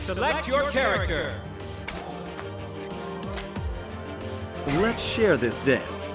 Select your character. Let's share this dance.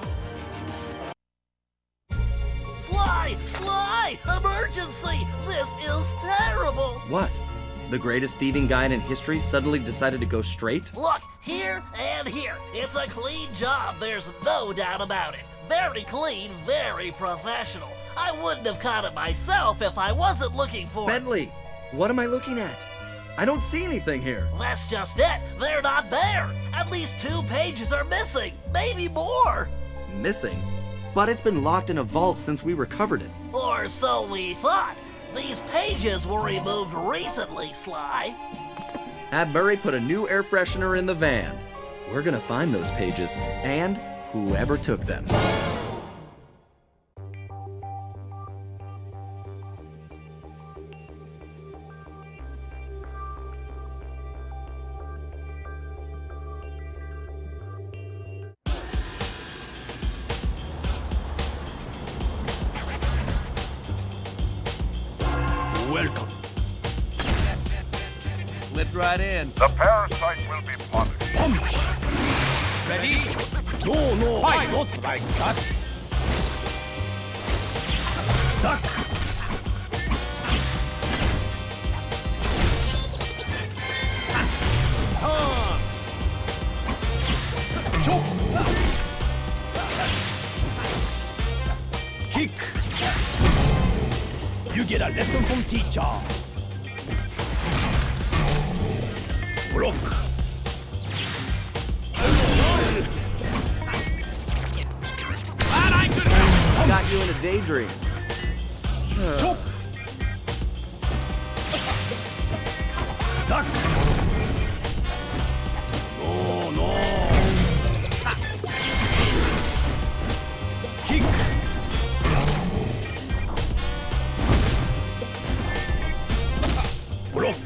Sly! Sly! Emergency! This is terrible! What? The greatest thieving guide in history suddenly decided to go straight? Look, here and here. It's a clean job, there's no doubt about it. Very clean, very professional. I wouldn't have caught it myself if I wasn't looking for it. Bentley, what am I looking at? I don't see anything here. That's just it. They're not there. At least 2 pages are missing. Maybe more. Missing? But it's been locked in a vault since we recovered it. Or so we thought. These pages were removed recently, Sly. Have Murray put a new air freshener in the van. We're gonna find those pages and whoever took them. Welcome. Slipped right in. The parasite will be punished. Punch! Ready? No, no, Fight! not like that. Duck. Chop. Kick. You get a lesson from teacher. Block. Got you in a daydream. Chop. Duck. No, no. Kick. Block.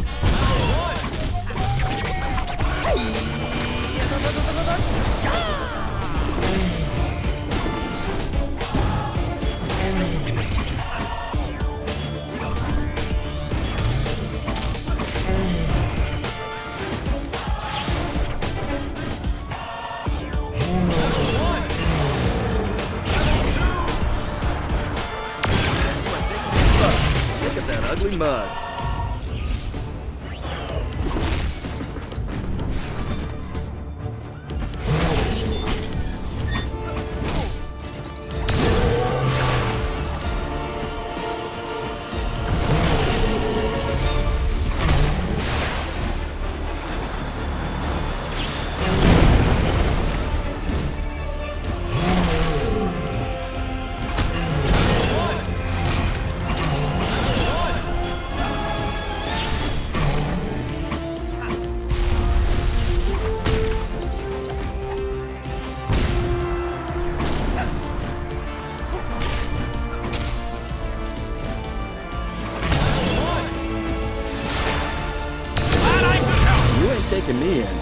Look at that ugly mug. Taking me in.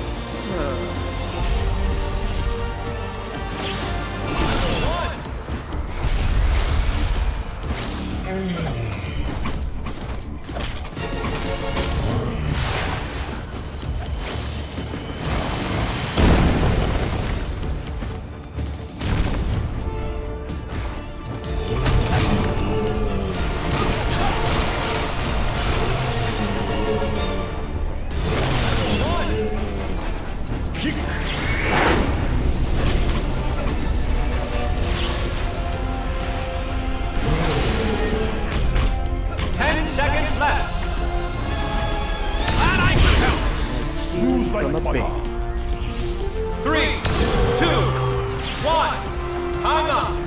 Kick. 10 seconds left. And I can count. Snooze like From a butter. baby. 3, 2, 1. Time up.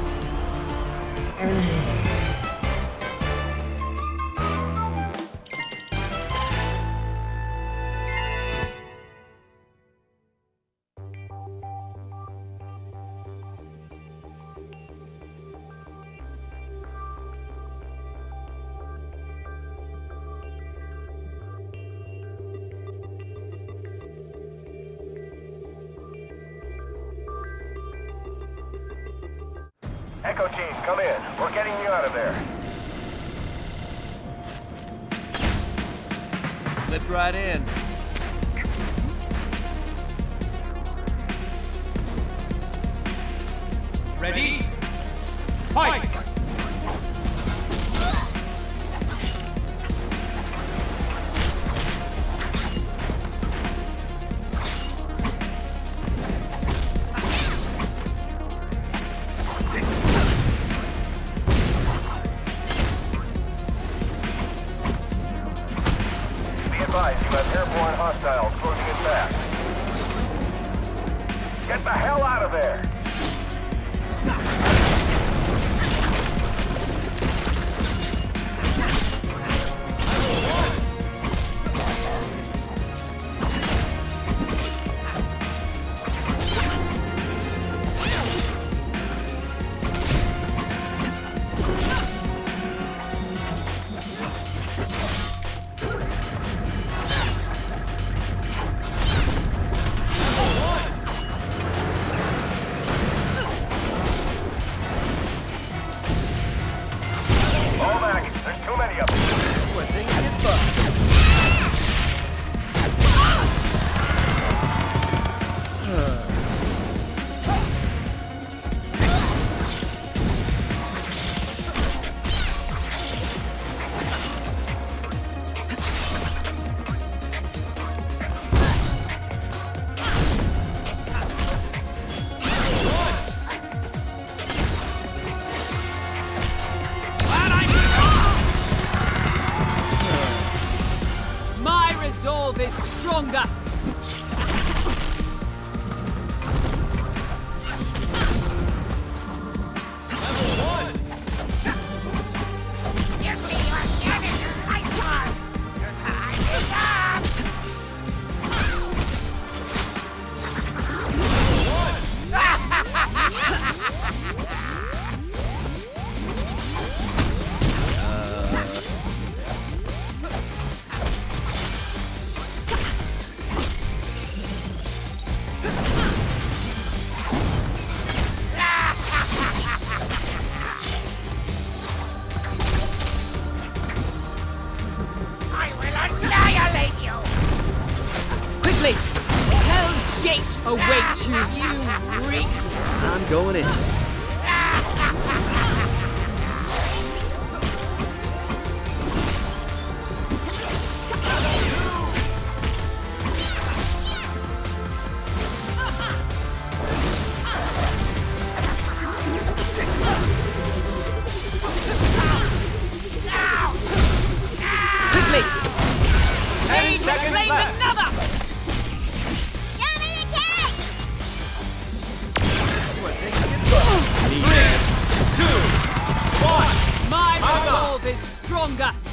Echo team, come in. We're getting you out of there. Slipped right in. Ready? Fight! Be advised, you have airborne hostiles closing in fast. Get the hell out of there! All back. There's too many of them. Where things get fun. My resolve is stronger. Give me your janitor light cards! Your time is up! I will annihilate you! Quickly! Hell's Gate awaits you, you reek! I'm going in. Quickly! 10 seconds Slain left. another! Give me the cake! 3, 2, 1. My Timeout. resolve is stronger.